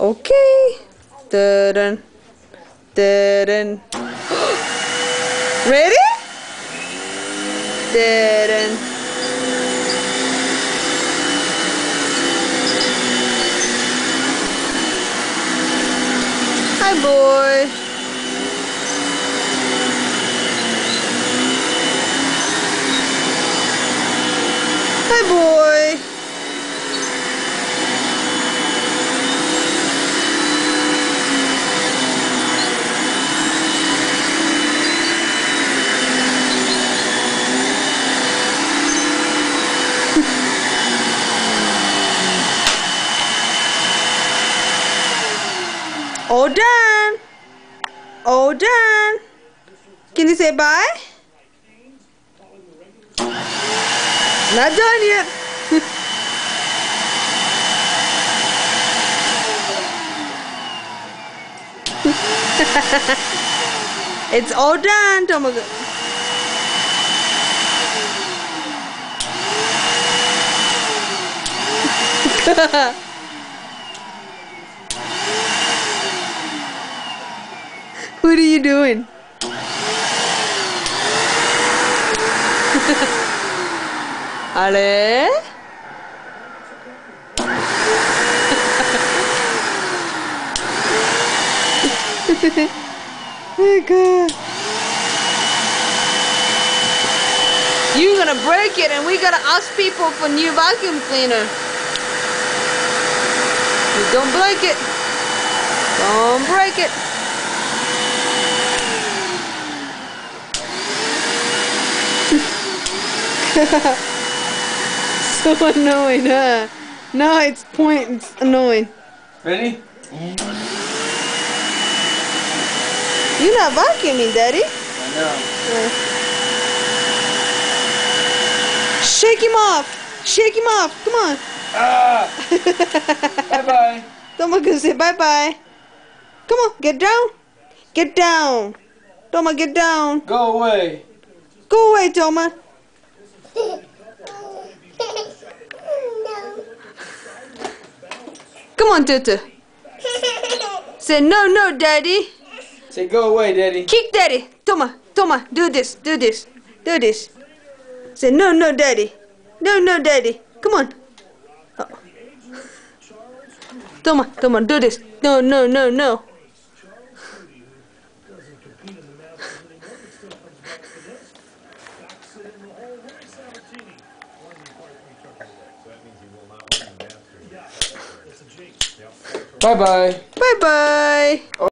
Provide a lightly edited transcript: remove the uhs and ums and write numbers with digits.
Okay. Dun, dun. Ready? Dun. Hi, boy. Hi, boy. All done. All done. Can you say bye? Not done yet. It's all done, Tomago. What are you doing? Ale? Oh God. You're gonna break it and we gotta ask people for new vacuum cleaner. You don't break it. Don't break it. So annoying, huh? No, it's annoying. Ready? You're not vacuuming, Daddy. I know. Shake him off. Shake him off. Come on. Ah! Bye-bye. Toma can say bye-bye. Come on, get down. Get down. Toma, get down. Go away. Go away, Toma. Come on, Tutu. Say no, no, Daddy. Say go away, Daddy. Kick Daddy. Toma, Toma, do this, do this, do this. Say no, no, Daddy. No, no, Daddy. Come on. Oh. Toma, Toma, do this. No, no, no, no. Bye-bye. Bye-bye.